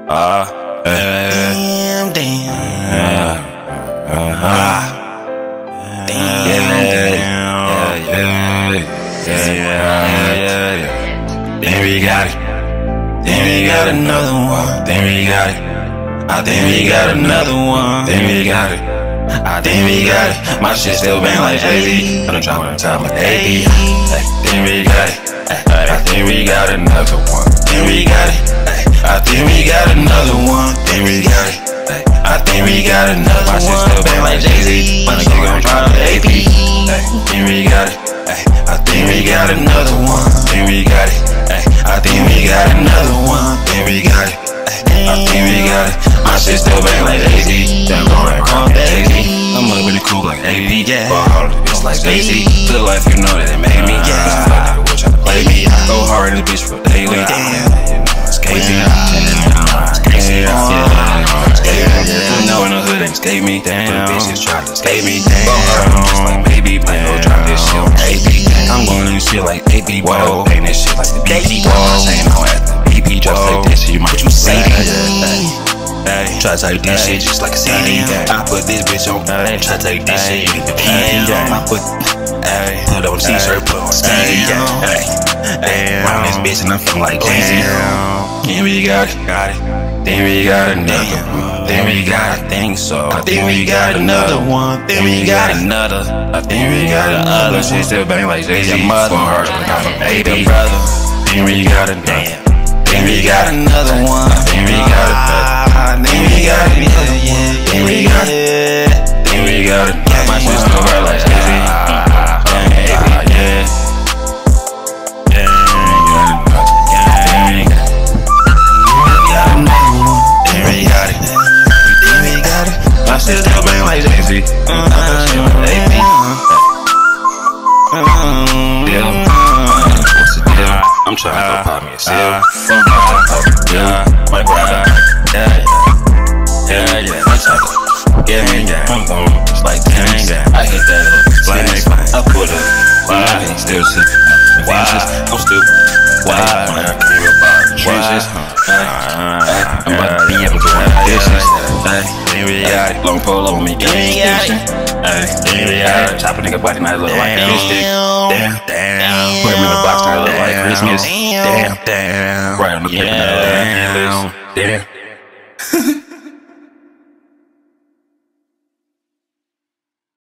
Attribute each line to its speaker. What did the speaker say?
Speaker 1: Damn. Then we got it. Then we got another one. Then we got it. I think we got another one. Then we got it. I think we got it. My shit still bang like Jay-Z. I'm dropping on top like AP. Then we got it. I think we got another one. Then we got it. I think we got another one. Then we got it. I think we got another one. My shit still bang like Jay-Z. My nigga gon' drop AP. Then we got it. I think we got another one. Then we got it. I think we got another one. Then we got it. I think we got it. My shit still bang like Jay-Z. Damn, gon' rap on Jay-Z. I'm up really cool like AP. Ball hard, it's like Jay-Z. Feel like you know that it made me. Fuck nigga, will try to play me. Go hard in this bitch for daily. It's crazy. You know in the hood ain't escape me. But bitches try to escape me. Go hard, just like baby. Might go drop this shit on AP. I'm going to shit like AP. Whoa, paint this shit like the BP. Saying no at the BP. Just like this shit, you might say try to take this shit just like a CD. I put this bitch on. Try to take this shit, you need the PD. I put on t-shirt, put on skinny. Round this bitch and I'm feeling like crazy. Then we got it. Then we got another one. Then we got, I think so. I think we got another one. Then we got another. I think we got another. Shit still bang like Jay-Z. Mother, her like a baby brother. Then we got another. Then we got another one. Then we got another. Then we got it. Then we got it. Then we got it. My shit still hurt like Jay-Z. My shit still bang like Jay-Z. What's the deal? I'm trying to go pop me a seal. My brother. My type of I'm going just like gang. I hit that up. I put up. I ain't still sipping. I'm stupid. When I came about the trenches, I'm about to be able to do dishes. Then we got it. Long pole over me, then we got it. Then we got it. Chop a nigga body, now it look like a fish stick. Damn. Put him in the box, now it look like Christmas. Damn. Right on the paper, now it look like Damn.